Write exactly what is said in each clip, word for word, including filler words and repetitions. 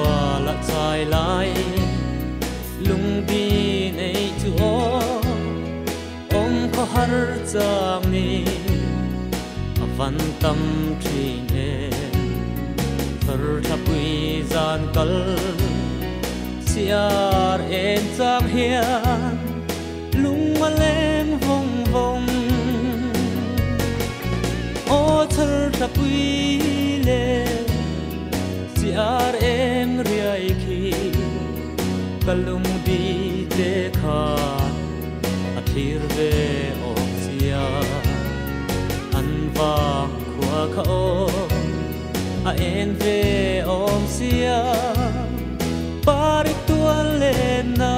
la chai lai lung di nei chu om kho har chang ni avan tam thi ne thar thapui zan kal siar en chang hian lung maleng vong vong o thar thapui le siar em riai khi kalung di te kha athir ve om sia anwa khwa kha o a en ve om sia parik tuan le na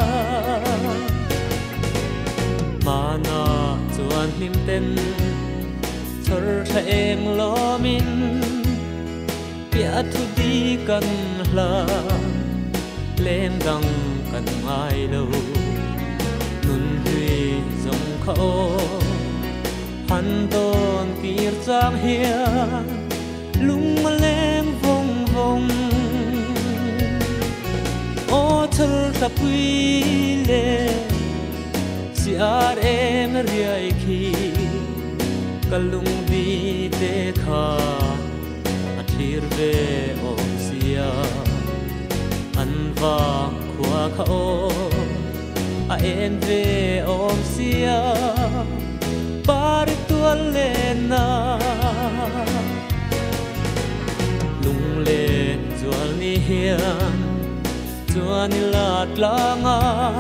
mana chuan him ten chor tha eng lo min pia thu di kan hla lem dang kan ngai lo nun hui zong kho han don tir chang hian lung maleng vong vong o thar thapui le siar em riai khi kalung di te kha athir ve om sia anwa khwa kha o a en ve om sia parik tuan le na lung le chual ni hian chuan i lat langa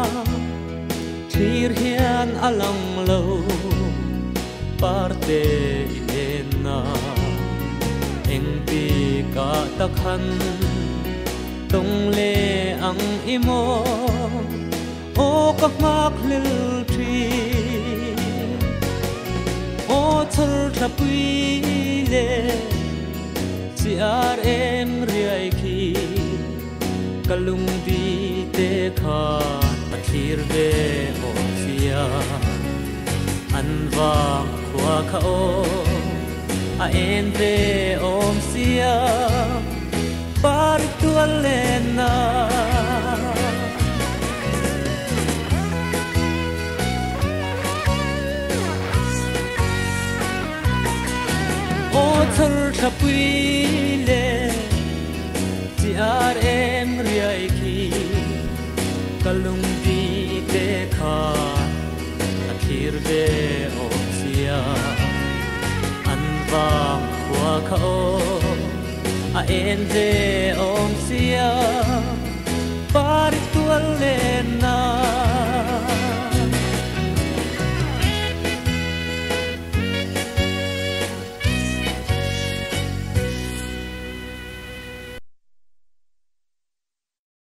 thir hian alang lo parte en na eng pi ka takhan tong le ang imo o ka mak lil thi o thar thapui le siar em riai khi kalung di te kha athir ve om sia anwa khwa kha o a en ve om sia parik tuan le na o thar thapui le siar em riai khi kalung di te kha athir ve om sia anwa khwa kha o a en ve om sia parik tuan le na